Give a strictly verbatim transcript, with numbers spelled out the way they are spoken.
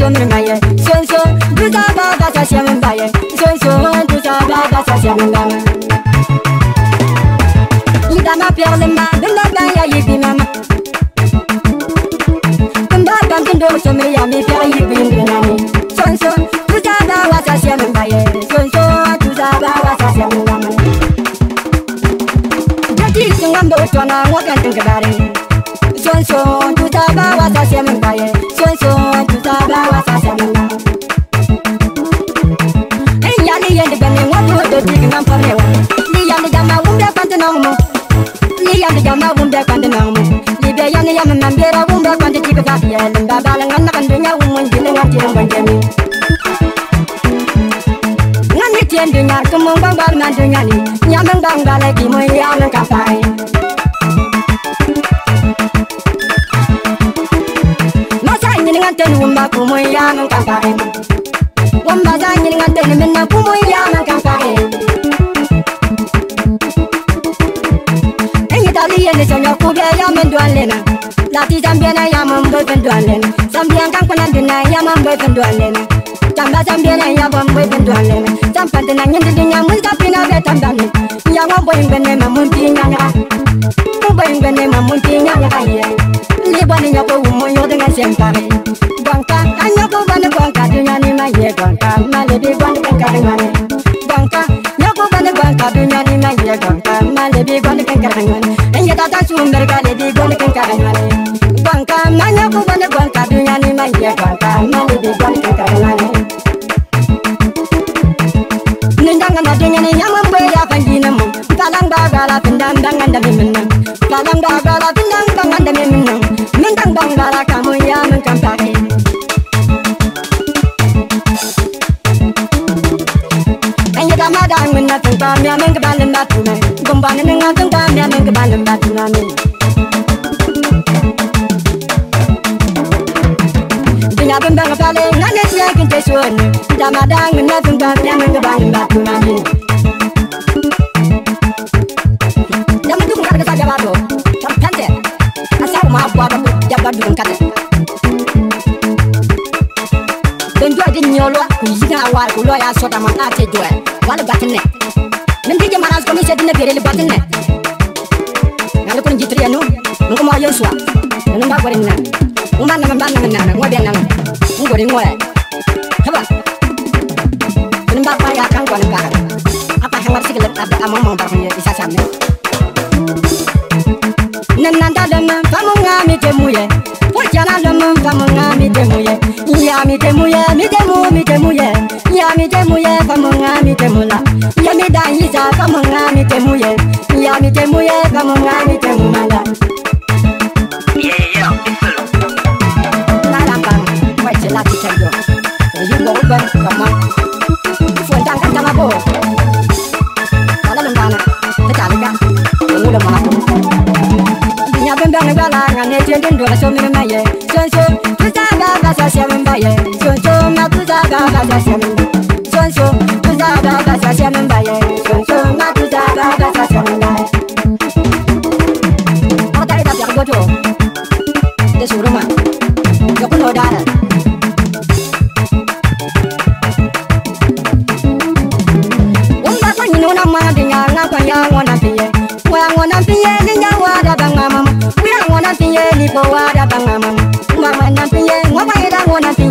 sommes maillés. Son son, tout ça va, va, ça c'est même baillé. Son son, tout ça va, va, ça c'est même baillé. Il a ma perle, ma, de la baille, il dit maman. Comme dans le temps de sommeil, il y a mes pères, il dit une année. Son son, tout ça va, va, ça c'est même baillé. Son son, tout ça va, va, ça c'est même baillé. Jadi sungam do tona, moi quand tu gabari. Son son, tout ça va, va, ça c'est même baillé. Son son, tout ça va, va, ça c'est même baillé. Hey, y'a les yens de gagner, moi tout de tigre, n'en parle pas. Les yens de gamma, vous me quand tu n'en mou. Les yens de gamma, vous me quand tu n'en mou. Les béyans de yam, m'ambera, vous me quand tu tigre, gabiel. Mbaba, l'angan, n'en dunya, ou mon gilles, n'en tire, mon gami. N'en tient dunya, comme mon bambal, n'en dunya, ni. Yamang bambal, qui m'a yam, capaille. Wumba kumu ya man kampare Wumba za nyini ngante ni minna kumu ya man kampare Enyi tali yene sonyo kubya ya man duan lena Lati zambia na ya man boy fen duan lena Zambia kan kuna dina ya man boy fen duan lena Tamba zambia na ya man boy fen duan lena Zampante na nyindi dinya mwinta pina ve tambani Ya man boy ngene ma munti nyanya Boy ngene ma munti nyanya kaya Libani nyoko umo yodenga sempare Banka, anyoko bane banka, dunya ni maye banka, malebi bane banka ngane. Banka, nyoko bane banka, dunya ni maye banka, malebi bane banka ngane. Enye tata sumber kale di bane banka ngane. Banka, nyoko bane banka, dunya ni maye banka, malebi bane banka ngane. Nindanga na dunya ni yamam boya panjina mo. Kalang bagala pindang dangan dami menang. Kalang bagala pindang dangan dami menang. Mendang bangala kamu ya mengkampare. Madang minna tungpa mia meng kebalan batu me Gomban nenga tungpa mia meng kebalan batu nami Dunya bembang pale ngane sia kinte suon Da madang minna tungpa mia meng kebalan batu nami Nama tu ngara kesa jabado Kampante Asal ma buat aku jabado ngkate Benjua di nyolo Kujina awal kulo ya sota mana te joe Wala batene Mendi je manas komi sedine berele batene Ngalo kun jitri anu Nko mo yoswa Nko ba gore nan Uma na mba na na ngo be nan ngore ngore Haba Kun ba pa ya kan ko na ka Apa hangar sikile ada among mong ba ko isa samne Nananda dum famunga mi temuye Pochana dum famunga mi temuye Ya mi temuye mi temu mi temuye Ya mi temuye famunga mi temula Ya mi da isa famunga mi temuye Ya mi temuye famunga mi temumala Yeah yeah yeah La la bang Wai se la ti tengo You go over come on Fuentang kan kama bo Wala lumbana Tetaliga Ngula mana Nya bembang bala ngane jendin dua so mi maye Son so tuza ga ga sa sia mbaye Son so ma tuza ga ga sa sia mbaye Son so tuza ga ga sa sia mbaye Son so ma tuza ga ga sa sia mbaye Ata ida biar gojo De suruma Yo kuno dara Umba kwa nyino na ma dinga ngakwa ya ngona piye Wa ngona piye dinga wa da banga mama We are one of the yearly for what about Mama. Mama, nothing, what I don't want to